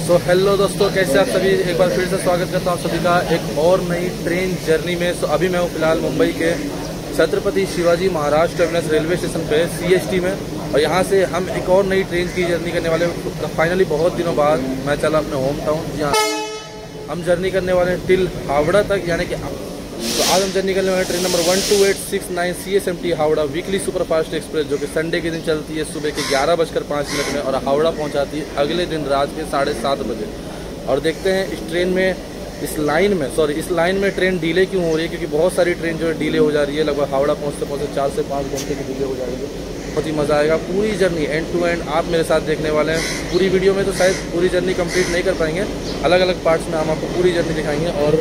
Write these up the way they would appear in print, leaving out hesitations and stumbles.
Hello दोस्तों, कैसे आप सभी। एक बार फिर से स्वागत करता हूँ आप सभी का एक और नई ट्रेन जर्नी में। अभी मैं हूँ फिलहाल मुंबई के Chhatrapati Shivaji Maharaj terminus railway station पे CST में, और यहाँ से हम एक और नई ट्रेन की जर्नी करने वाले हैं। फाइनली बहुत दिनों बाद मैं चला अपने होम टाउन, जहाँ हम जर्नी करने वाले हैं टिल हावड़ा तक, यानी कि तो आज हम जर्नी करने वाले train number 12869 CSMT Howrah weekly superfast express, जो कि संडे के दिन चलती है सुबह के 11:05 में और हावड़ा पहुंचाती है अगले दिन रात के 7:30 बजे। और देखते हैं इस ट्रेन में इस लाइन में ट्रेन डिले क्यों हो रही है, क्योंकि बहुत सारी ट्रेन जो है डिले हो जा रही है। लगभग हावड़ा पहुँचते 4 से 5 घंटे की डिले हो जा रही है। बहुत ही मज़ा आएगा। पूरी जर्नी एंड टू एंड आप मेरे साथ देखने वाले हैं। पूरी वीडियो में तो शायद पूरी जर्नी कंप्लीट नहीं कर पाएंगे, अलग अलग पार्ट्स में हम आपको पूरी जर्नी दिखाएंगे। और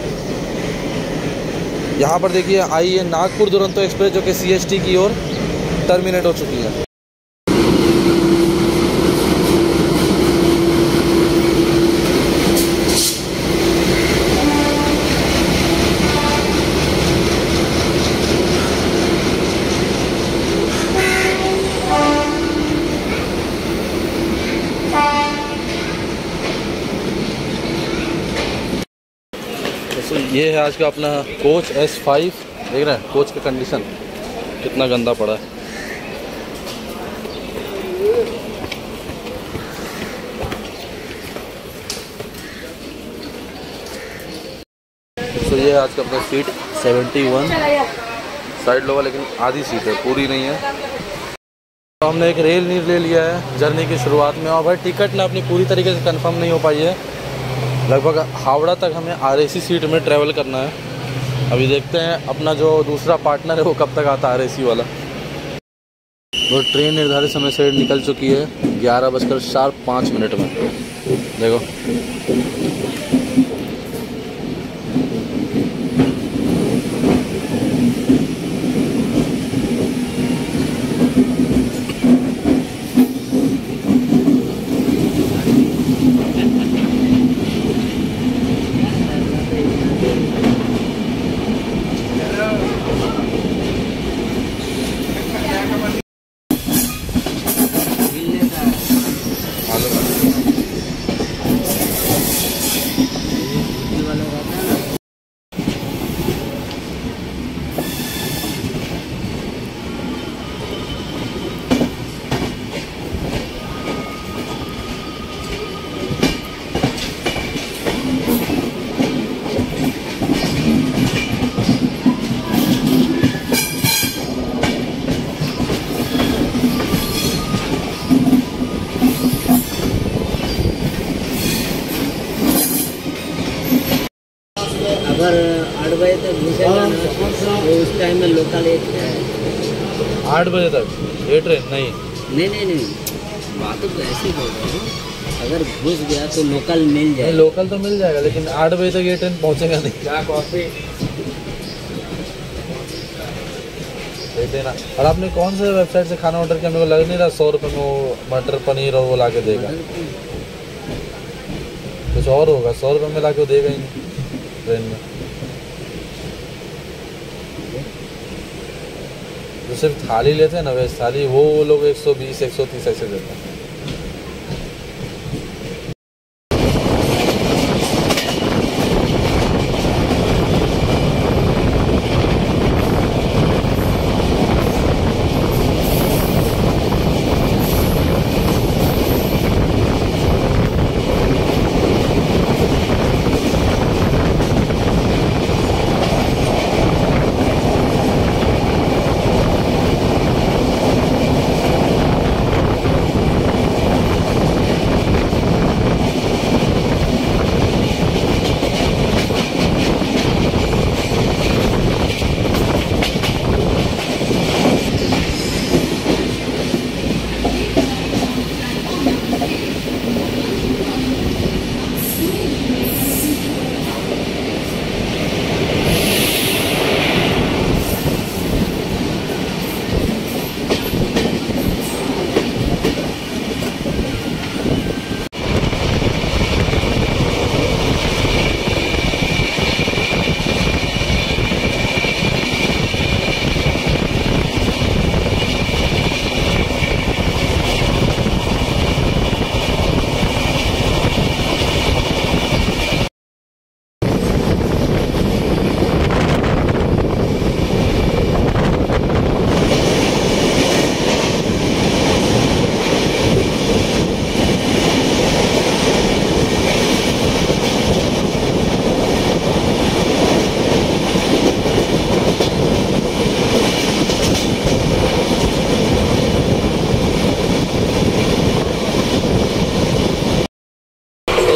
यहाँ पर देखिए आई है नागपुर दुरंतो एक्सप्रेस, जो कि CST की ओर टर्मिनेट हो चुकी है। तो ये है आज का अपना कोच S5। देख रहे हैं कोच का कंडीशन कितना गंदा पड़ा है। तो ये है आज का अपना सीट 71 साइड लोगा, लेकिन आधी सीट है, पूरी नहीं है। तो हमने एक रेल नीर ले लिया है जर्नी की शुरुआत में, और भाई टिकट ना अपनी पूरी तरीके से कंफर्म नहीं हो पाई है। लगभग हावड़ा तक हमें RAC सीट में ट्रैवल करना है। अभी देखते हैं अपना जो दूसरा पार्टनर है वो कब तक आता है RAC वाला। वो ट्रेन निर्धारित समय से निकल चुकी है 11:05 में। देखो अगर 8 बजे तक घुसेगा ना तो उस टाइम में लोकल एक है। 8 बजे तक ये ट्रेन नहीं बात तो ऐसी बोल रहा हूँ, अगर घुस गया तो लोकल मिल जाएगा। लोकल तो मिल जाएगा, लेकिन 8 बजे तक ये ट्रेन पहुँचेगा नहीं। क्या कॉफी दे देना। और आपने कौन से वेबसाइट से खाना ऑर्डर किया? मेरे को लग नहीं रहा 100 रुपये में वो मटर पनीर और वो ला के देगा। कुछ और होगा, 100 रुपये में ला के देगा ही नहीं ट्रेन में। जो सिर्फ थाली लेते हैं ना, वेज थाली, वो लोग 120 130 ऐसे देते हैं।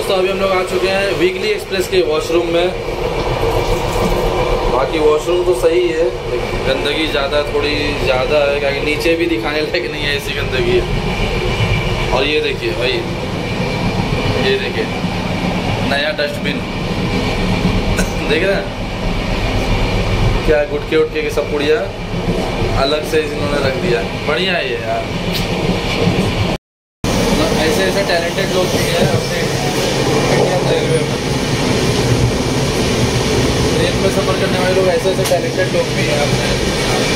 दोस्तों अभी हम लोग आ चुके हैं वीकली एक्सप्रेस के वॉशरूम में। बाकी वॉशरूम तो सही है, गंदगी थोड़ी ज़्यादा है, क्योंकि नीचे भी दिखाने लायक नहीं है, ऐसी गंदगी है। और ये देखिए भाई, ये देखिए नया डस्टबिन देख रहे हैं क्या, गुटके उटके की सब पुड़िया अलग से इन्होंने रख दिया। बढ़िया है ये यार, ऐसे टैलेंटेड लोग भी हैं अपने इंडियन रेलवे में। ट्रेन में सफ़र करने वाले लोग ऐसे टैलेंटेड लोग भी हैं अपने।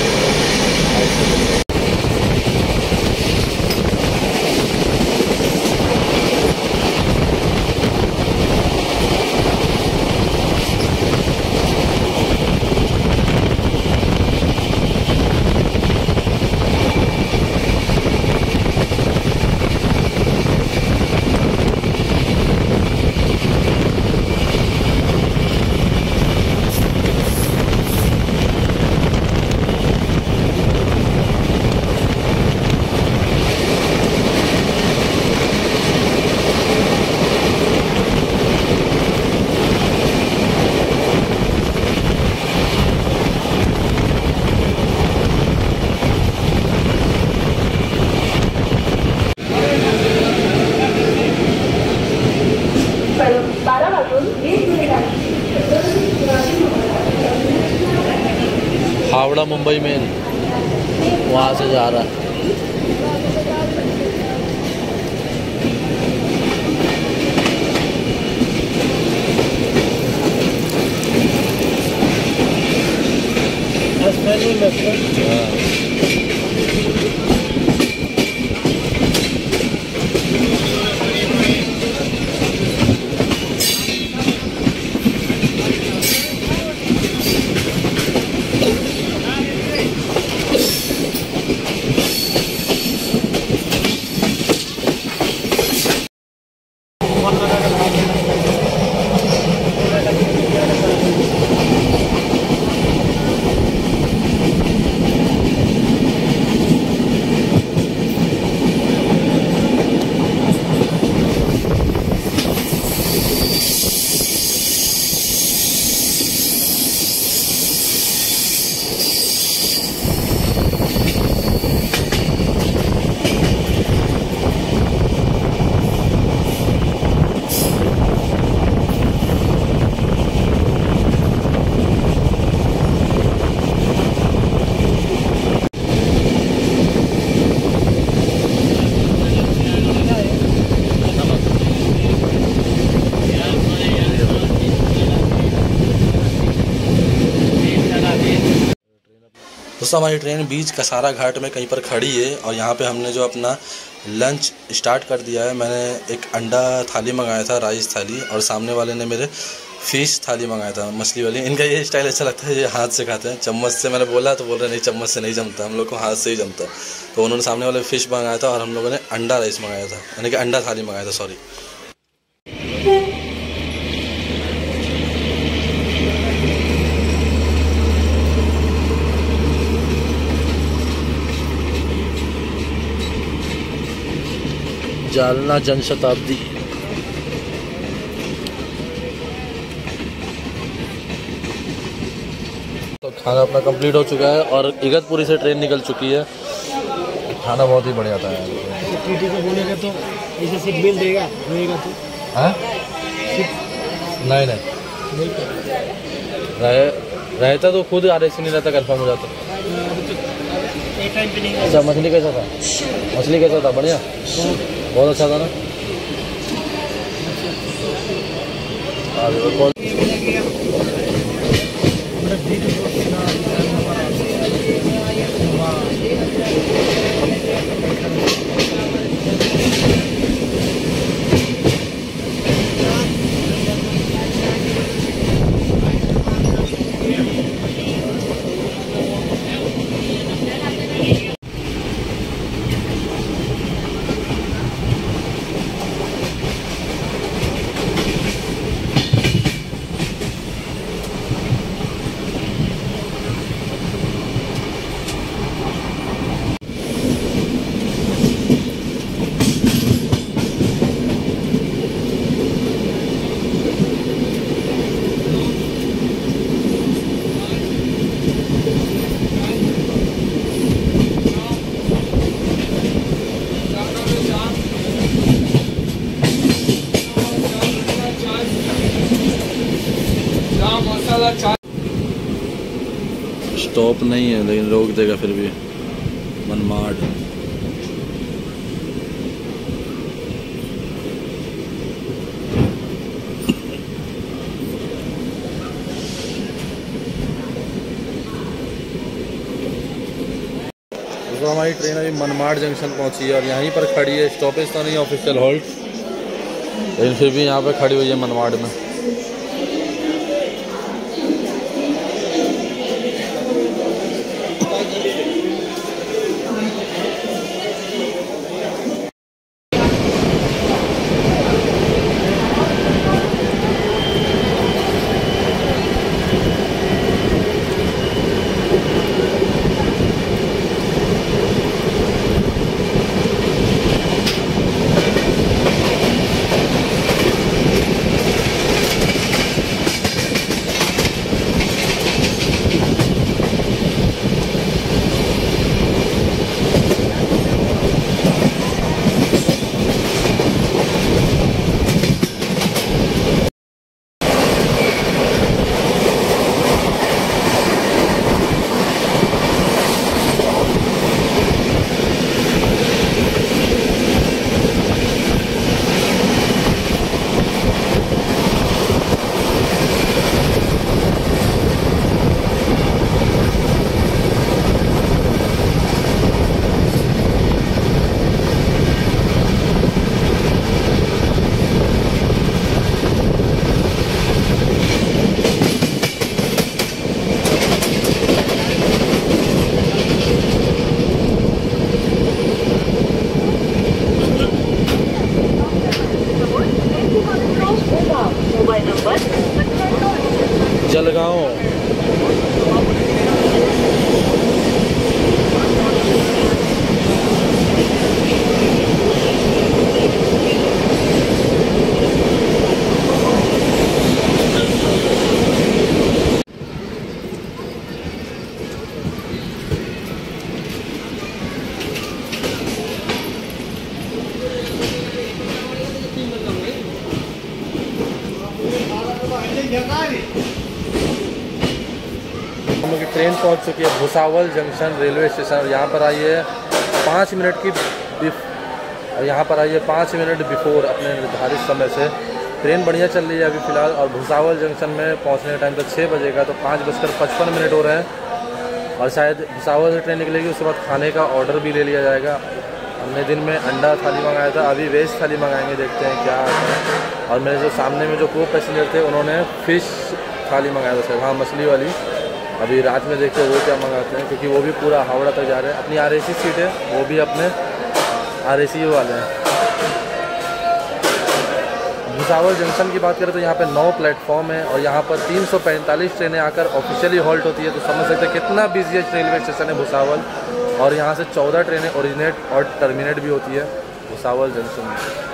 हावड़ा मुंबई मेल वहाँ से जा रहा है। दोस्तों हमारी ट्रेन बीच कसारा घाट में कहीं पर खड़ी है और यहाँ पे हमने जो अपना लंच स्टार्ट कर दिया है। मैंने एक अंडा थाली मंगाया था, राइस थाली, और सामने वाले ने मेरे फ़िश थाली मंगाया था, मछली वाली। इनका ये स्टाइल अच्छा लगता है, ये हाथ से खाते हैं। चम्मच से मैंने बोला तो बोल रहे नहीं, चम्मच से नहीं जमता, हम लोग को हाथ से ही जमता। तो उन्होंने सामने वाले फ़िश मंगाया था और हम लोगों ने अंडा राइस मंगाया था, यानी कि अंडा थाली मंगाया था, सॉरी। जालना जनशताब्दी। तो खाना अपना कंप्लीट हो चुका है और इगतपुरी से ट्रेन निकल चुकी है। खाना बहुत ही बढ़िया था यार। टीटी को बोलेगा तो ऐसे सीट बेल्ट देगा, रहेगा तो हाँ नहीं रहता तो खुद RAC नहीं रहता, कंफर्म हो जाता। अच्छा मछली कैसा था? मछली कैसा था? बढ़िया, बहुत अच्छा था ना। स्टॉप नहीं है लेकिन रोक देगा फिर भी। मनमाड तो हमारी ट्रेन अभी मनमाड जंक्शन पहुंची है और यहीं पर खड़ी है। स्टॉपेज तो नहीं ऑफिशियल हॉल्ट, लेकिन फिर भी यहाँ पे खड़ी हुई है मनमाड में। जलगांव की ट्रेन पहुंच चुकी है भुसावल जंक्शन रेलवे स्टेशन। और यहाँ पर आई है 5 मिनट की और यहाँ पर आई है 5 मिनट बिफोर अपने निर्धारित समय से। ट्रेन बढ़िया चल रही है अभी फ़िलहाल। और भुसावल जंक्शन में पहुँचने का टाइम तो 6 बजे का, तो 5:55 हो रहे हैं। और शायद भुसावल से ट्रेन निकलेगी, उसके बाद खाने का ऑर्डर भी ले लिया जाएगा। हमने दिन में अंडा थाली मंगाया था, अभी वेज थाली मंगाएंगे, देखते हैं क्या आता है। और मेरे जो सामने में जो को पैसेंजर थे उन्होंने फ़िश थाली मंगाया था, हाँ मछली वाली। अभी रात में देखते हैं वो क्या मंगाते हैं, क्योंकि वो भी पूरा हावड़ा तक जा रहे हैं। अपनी RAC सीट है, वो भी अपने RAC वाले हैं। भुसावल जंक्शन की बात करें तो यहाँ पे 9 प्लेटफॉर्म है और यहाँ पर 345 ट्रेनें आकर ऑफिशियली हॉल्ट होती है। तो समझ सकते हैं कितना बिजीएस्ट रेलवे स्टेशन है भुसावल। और यहाँ से 14 ट्रेनें ओरिजिनेट और टर्मिनेट भी होती है भुसावल जंक्शन में।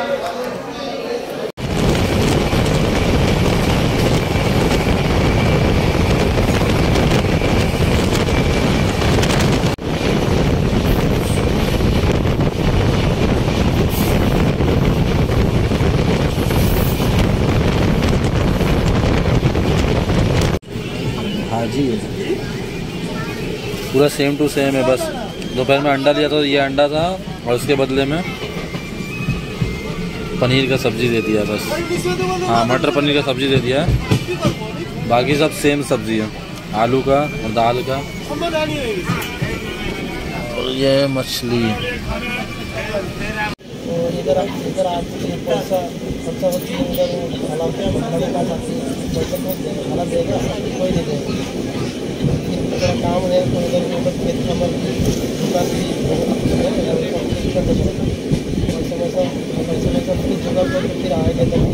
जी पूरा सेम टू सेम है, बस दोपहर में अंडा दिया तो ये अंडा था और उसके बदले में पनीर का सब्जी दे दिया बस। हाँ मटर पनीर का सब्जी दे दिया है, बाकी सब सेम सब्जी है, आलू का और दाल का। और ये मछली काम है तो उधर खेत कमर समय फिर जगह पर फिर आएगा।